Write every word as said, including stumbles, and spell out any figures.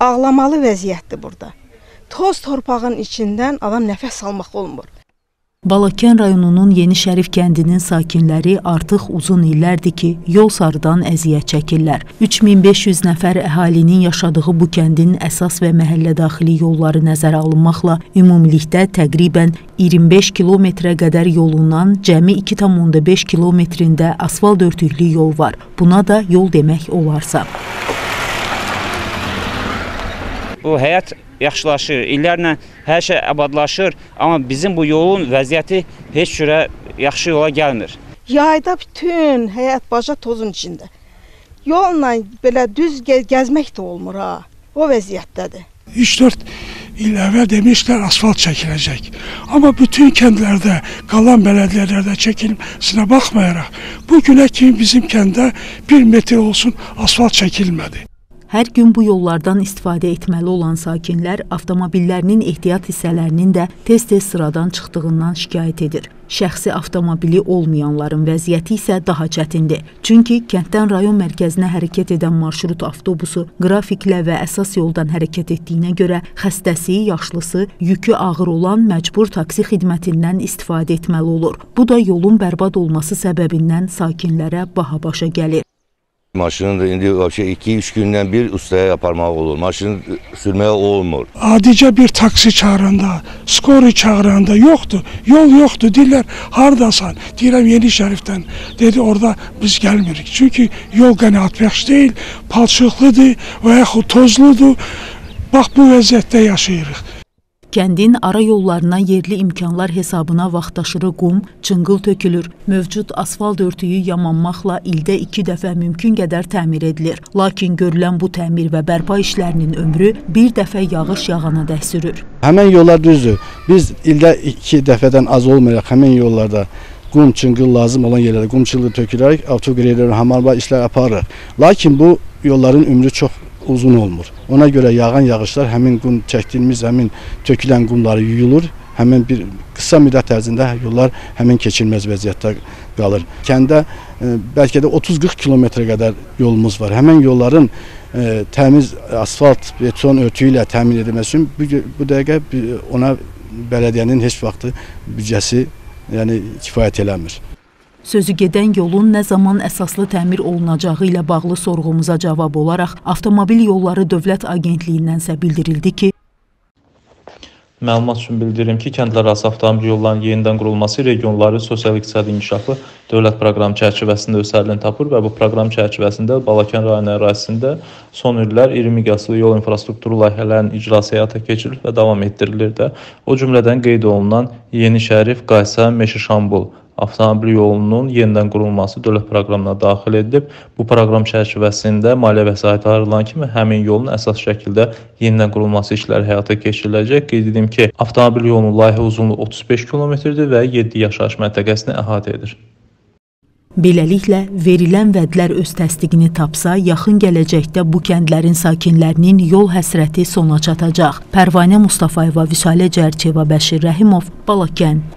ağlamalı vəziyyətdir burada. Toz torpağın içindən adam nəfəs almaq olmur. Balakən rayonunun Yeni Şərif kəndinin sakinləri artıq uzun illərdir ki, yol sarıdan əziyyət çəkirlər. üç min beş yüz nəfər əhalinin yaşadığı bu kəndin əsas və məhəllə daxili yolları nəzərə alınmaqla ümumilikdə təqribən iyirmi beş kilometrə qədər yolundan cəmi iki tam onda beş kilometrində asfalt örtüklü yol var. Buna da yol demək olarsa. Bu həyat yaxşılaşır, illərlə hər şey abadlaşır, amma bizim bu yolun vəziyyəti heç cürə yaxşı yola gəlmir. Yayda bütün həyat baca tozun içində. Yolla belə düz gəzmək də olmur ha, o vəziyyətdədir. üç dörd il əvvəl demişlər asfalt çəkiləcək. Amma bütün kəndlərdə, qalan bələdiyyələrdə çəkilməsinə baxmayaraq, bu günə kimi bizim kəndə bir metr olsun asfalt çəkilmədi. Hər gün bu yollardan istifadə etməli olan sakinlər avtomobillərinin ehtiyat hissələrinin də tez-tez sıradan çıxdığından şikayət edir. Şəxsi avtomobili olmayanların vəziyyəti isə daha çətindir. Çünki kənddən rayon mərkəzinə hərəkət edən marşrut avtobusu qrafiklə və əsas yoldan hərəkət etdiyinə görə xəstəsi, yaşlısı, yükü ağır olan məcbur taksi xidmətindən istifadə etməli olur. Bu da yolun bərbad olması səbəbindən sakinlərə baha başa gəlir. Maşını da indi iki üç gündən bir ustaya aparmaq olur. Maşını sürməyə olmur. Adicə bir taksi çağıranda, skori çağıranda yoxdur, yol yoxdur, deyirlər, haradasan? Deyirəm, Yeni Şərifdən. Dedi, orada biz gəlmirik. Çünki yol qənaətbəxş deyil, palçıqlıdır və yaxud tozludur. Bax, bu vəziyyətdə yaşayırıq. Kəndin ara yollarına yerli imkanlar hesabına vaxtaşırı qum, çınqıl tökülür. Mövcud asfalt örtüyü yamanmaqla ildə iki dəfə mümkün qədər təmir edilir. Lakin görülən bu təmir və bərpa işlərinin ömrü bir dəfə yağış yağana dək sürür. Həmən yollar düzdür. Biz ildə iki dəfədən az olmayaraq həmən yollarda qum, çınqıl lazım olan yerlərdə qum, çınqıl tökülərək avtoqreylər, hamarba işlər aparırıq. Lakin bu yolların ömrü çox uzun olmur. Ona görə yağan yağışlar həmin qum çəkdiyimiz, həmin tökülən qumları yuyulur. Həmin bir qısa müddət ərzində yollar həmin keçilməz vəziyyətdə qalır. Kəndə e, bəlkə də otuz qırx kilometrə qədər yolumuz var. Həmin yolların e, təmiz asfalt, beton örtüyü ilə təmin edilməsi üçün bu, bu dəqiqə ona bələdiyyənin heç vaxtı büdcəsi yəni, kifayət eləmir. Sözü gedən yolun nə zaman əsaslı təmir olunacağı ilə bağlı sorğumuza cavab olaraq Avtomobil Yolları Dövlət Agentliyindən isə bildirildi ki, Məlumat üçün bildirim ki, kəndlərarası avtomobil yollarının yenidən qurulması regionların sosial-iqtisadi inkişafı dövlət proqramı çərçivəsində öz həllini tapır və bu proqram çərçivəsində Balakən rayonu ərazisində son illər iri miqyaslı yol infrastrukturu layihələrinin icrası həyata keçirilir və davam etdirilir də. O cümlədən qeyd olunan Yeni Şərif, Qaysa, Meşə-Şambul avtomobil yolunun yenidən qurulması dövlət proqramına daxil edilib. Bu proqram çərçivəsində maliyyə vəsaiti ayrılan kimi həmin yolun əsas şəkildə yenidən qurulması işləri həyata keçiriləcək. Qeyd edim ki, avtomobil yolunun layihə uzunluğu otuz beş kilometrdir və yeddi yaşayış məntəqəsini əhatə edir. Beləliklə, verilən vədlər öz təsdiqini tapsa, yaxın gələcəkdə bu kəndlərin sakinlərinin yol həsrəti sona çatacaq. Pərvanə Mustafayeva, Vüsalə Cərçeva, Bəşir Rəhimov, Balakən.